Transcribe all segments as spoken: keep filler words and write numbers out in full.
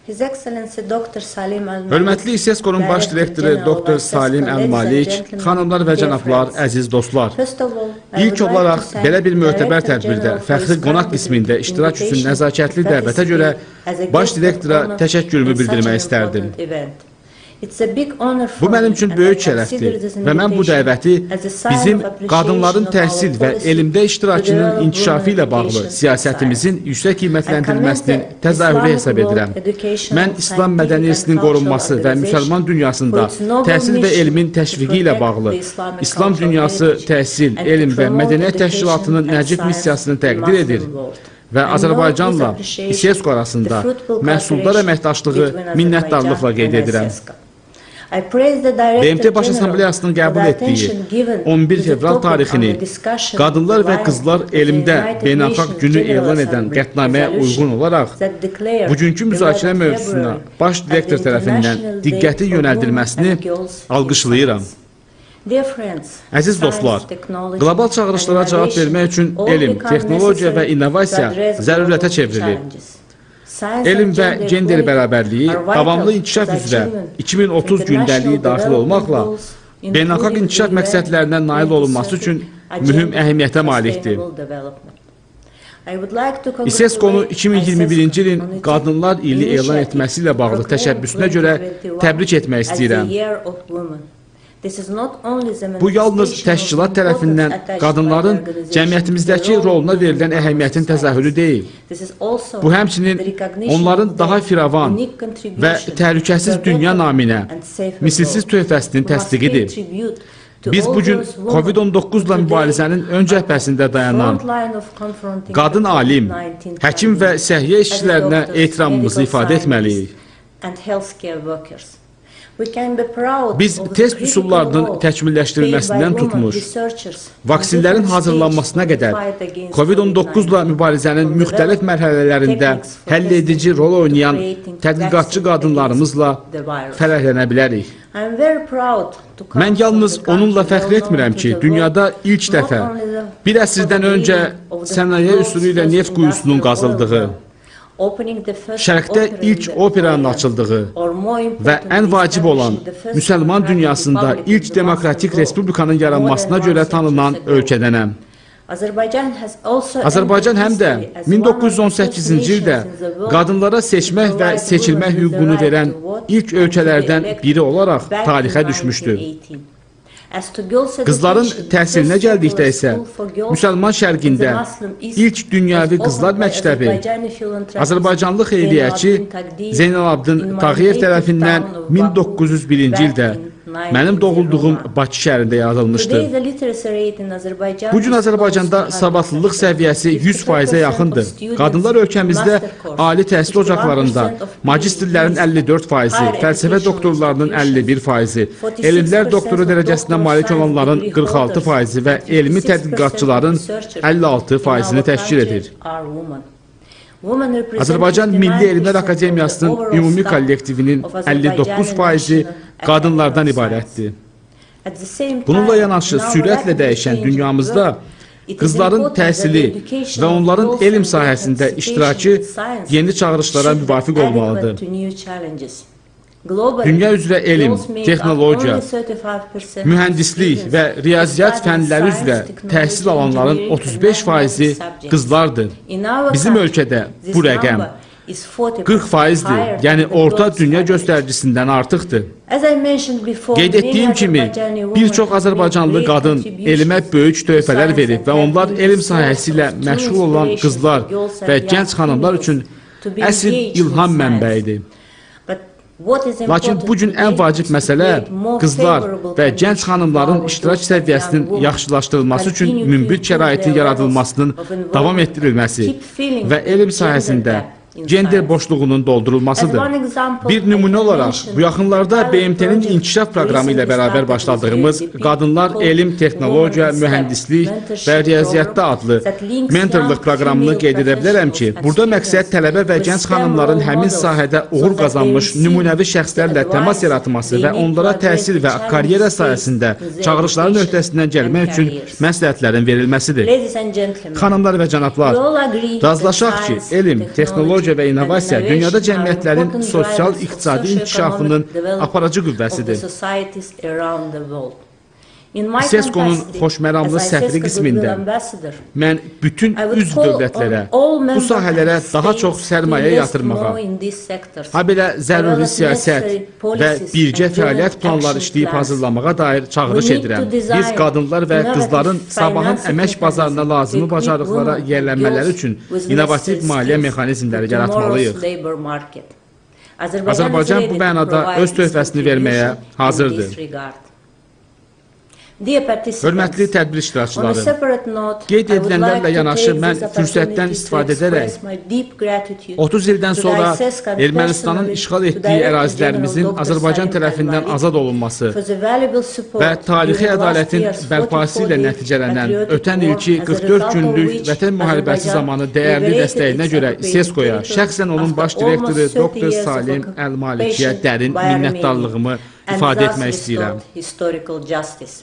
Hörmətli İSESCO-nun baş direktoru doktor Salim Əl-Malik, xanımlar və cənablar, əziz dostlar. İlk olaraq belə bir mötəbər tədbirdə fəxri qonaq qismində iştirak üçün nəzakətli dəvətə görə baş direktora təşəkkürümü bildirmək istərdim. Bu mənim üçün böyük şərəfdir və mən bu dəvəti bizim qadınların təhsil və elmdə iştirakının inkişafı ilə bağlı siyasətimizin yüksək qiymətləndirilməsinin təzahürü hesab edirəm. Mən İslam mədəniyyətinin qorunması və müsəlman dünyasında təhsil və elmin təşviqi ilə bağlı İslam dünyası təhsil, elm və mədəniyyət təşkilatının nəcib missiyasını təqdir edir və Azərbaycanla İSESCO arasında məhsuldar əməkdaşlığı minnətdarlıqla qeyd edirəm. B M T Baş Assambleyasının qəbul etdiyi on bir fevral tarixini qadınlar və qızlar elmdə beynəlxalq günü elan edən qətnaməyə uyğun olaraq bugünkü müzakirə mövzusuna baş direktor tərəfindən diqqəti yönəldilməsini alqışlayıram. Əziz dostlar, qlobal çağırışlara cavab vermək üçün elm, texnologiya və innovasiya zərurətə çevrilib. Elm və gender bərabərliyi davamlı inkişaf üzrə iki min otuz gündəliyi daxil olmaqla beynəlxalq inkişaf məqsədlərinə nail olunması üçün mühüm əhəmiyyətə malikdir. İSESCO-nu iki min iyirmi birinci ilin Qadınlar ili elan etməsi ilə bağlı təşəbbüsünə görə təbrik etmək istəyirəm. Bu yalnız təşkilat tərəfindən qadınların cəmiyyətimizdəki roluna verilən əhəmiyyətin təzahürü deyil. Bu həmçinin onların daha firavan və təhlükəsiz dünya naminə misilsiz töhfəsinin təsdiqidir. Biz bugün Covid on doqquzla mübarizənin ön cəhbəsində dayanan qadın alim, həkim və səhiyyə işçilərinə ehtiramımızı ifadə etməliyik. Biz test üsullarının təkmilləşdirilməsindən tutmuş, vaksinlərin hazırlanmasına qədər Covid on doqquzla mübarizənin müxtəlif mərhələlərində həll edici rol oynayan tədqiqatçı qadınlarımızla fərəhlənə bilərik. Mən yalnız onunla fəxr etmirəm ki, dünyada ilk dəfə bir əsrdən öncə sənaye üsulu ilə neft quyusunun qazıldığı, Şərqdə ilk operanın açıldığı və ən vacib olan müsəlman dünyasında ilk demokratik respublikanın yaranmasına görə tanınan ölkədənəm. Azərbaycan həm də min doqquz yüz on səkkizinci ildə qadınlara seçmək və seçilmək hüququnu verən ilk ölkələrdən biri olaraq tarixə düşmüşdür. Qızların təhsilinə gəldikdə isə müsəlman şərqində ilk dünyəvi qızlar məktəbi Azərbaycanlı xeyriyyəçi Zeynalabdin Tağıyev tərəfindən min doqquz yüz birinci ildə mənim doğulduğum Bakı şəhərində yaradılmışdı. Bugün Azərbaycanda savadlılıq səviyyəsi yüz faizə yaxındır. Qadınlar ölkəmizdə ali təhsil ocaqlarında magistrlərin əlli dörd faizi, fəlsəfə doktorlarının əlli bir faizi, elmlər doktoru dərəcəsinə malik olanların qırx altı faizi və elmi tədqiqatçıların əlli altı faizini təşkil edir. Azərbaycan Milli Elmlər Akademiyasının ümumi kollektivinin əlli doqquz faizi qadınlardan ibarətdir. Bununla yanaşı sürətlə dəyişən dünyamızda qızların təhsili və onların elm sahəsində iştirakı yeni çağırışlara müvafiq olmalıdır. Dünya üzrə elm, texnologiya, mühəndislik və riyaziyyat fənləri üzrə təhsil alanların otuz beş faizi qızlardır. Bizim ölkədə bu rəqəm qırx faizdir, yəni orta dünya göstəricisindən artıqdır. Qeyd etdiyim kimi, bir çox Azərbaycanlı qadın elmə böyük töhfələr verib və onlar elm sahəsi ilə məşğul olan qızlar və gənc xanımlar üçün əsl ilham mənbəyidir. Lakin bugün ən vacib məsələ qızlar və gənc xanımların iştirak səviyyəsinin yaxşılaşdırılması üçün münbit şəraitin yaradılmasının davam etdirilməsi və elm sahəsində gender boşluğunun doldurulmasıdır. Bir nümunə olaraq, bu yaxınlarda B M T-nin inkişaf proqramı ilə bərabər başladığımız Qadınlar Elm, Texnologiya, Mühəndislik və Riyaziyyatda adlı mentorluq proqramını qeyd edə bilərəm ki, burada məqsəd tələbə və gənc xanımların həmin sahədə uğur qazanmış nümunəvi şəxslərlə təmas yaratması və onlara təhsil və karyera sayəsində çağırışların öhdəsindən gəlmək üçün məsləhətlərin verilməsidir. Xanımlar və cənablar, razılaşaq ki, elm, texnologiya texnologiya və innovasiya dünyada cəmiyyətlərin sosial-iqtisadi inkişafının aparıcı qüvvəsidir. İSESCO-nun xoşməramlı səfiri qismində mən bütün üzv dövlətlərə bu sahələrə daha çox sərmayə yatırmağa, ha belə zəruri siyasət və birgə fəaliyyət planları işləyib hazırlamağa dair çağırış edirəm. Biz qadınlar və qızların sabahın əmək bazarına lazımi bacarıqlara yiyələnmələri üçün innovativ maliyyə mexanizmləri yaratmalıyıq. Azərbaycan bu mənada öz töhfəsini verməyə hazırdır. Hörmətli tədbir iştirakçıları, qeyd edilənlərlə yanaşı mən fürsətdən istifadə edərək otuz ildən sonra Ermənistanın işğal etdiyi ərazilərimizin Azərbaycan tərəfindən azad olunması və tarixi ədalətin bərpası ilə nəticələnən ötən ilki qırx dörd günlük vətən müharibəsi zamanı dəyərli dəstəyinə görə İSESCO-ya, şəxsən onun baş direktoru doktor Salim Əl-Malikiyə dərin minnətdarlığımı ifadə etmək istəyirəm.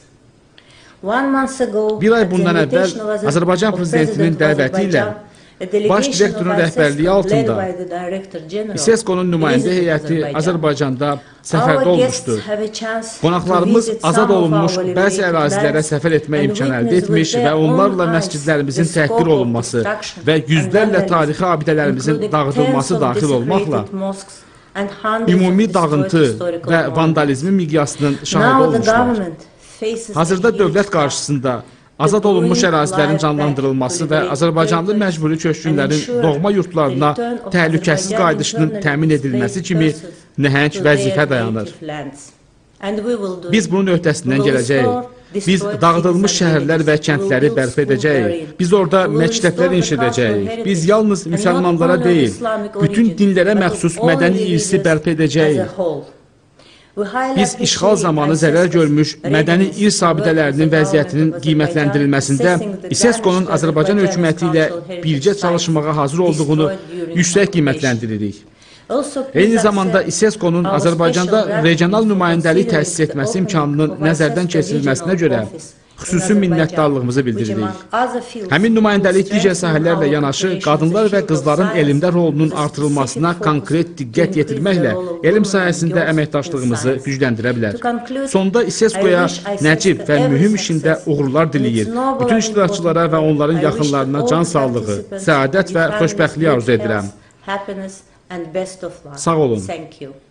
Bir ay bundan əvvəl Azərbaycan prezidentinin dəvəti ilə baş direktorun rəhbərliyi altında İSESCO-nun nümayəndə heyəti Azərbaycanda səfərdə olmuşdur. Qonaqlarımız azad olunmuş bəzi ərazilərə səfər etmək imkanı əldə etmiş və onlarla məscidlərimizin təhqir olunması və yüzlərlə tarixi abidələrimizin dağıdılması daxil olmaqla ümumi dağıntı və vandalizmin miqyasının şahidi olmuşlar. Hazırda dövlət qarşısında azad olunmuş ərazilərin canlandırılması və Azərbaycanlı məcburi köçkünlərin doğma yurtlarına təhlükəsiz qayıdışının təmin edilməsi kimi nəhəng vəzifə dayanır. Biz bunun öhdəsindən gələcəyik. Biz dağıdılmış şəhərlər və kəndləri bərpa edəcəyik. Biz orada məktəblər inşa edəcəyik. Biz yalnız müsəlmanlara deyil, bütün dinlərə məxsus mədəni irsi bərpa edəcəyik. Biz işğal zamanı zərər görmüş mədəni irs abidələrinin vəziyyətinin qiymətləndirilməsində İSESCO-nun Azərbaycan hökuməti ilə birgə çalışmağa hazır olduğunu yüksək qiymətləndiririk. Eyni zamanda İSESCO-nun Azərbaycanda regional nümayəndəlik təsis etməsi imkanının nəzərdən keçirilməsinə görə xüsusi minnətdarlığımızı bildiririk. Həmin nümayəndəlik digər sahələrlə yanaşı qadınlar və qızların elmdə rolunun artırılmasına konkret diqqət yetirməklə elm sahəsində əməkdaşlığımızı gücləndirə bilər. Sonda İSESCO-ya nəcib və mühüm işində uğurlar diləyir. Bütün iştirakçılara və onların yaxınlarına can sağlığı, səadət və xoşbəxtlik arzu edirəm. Sağ olun.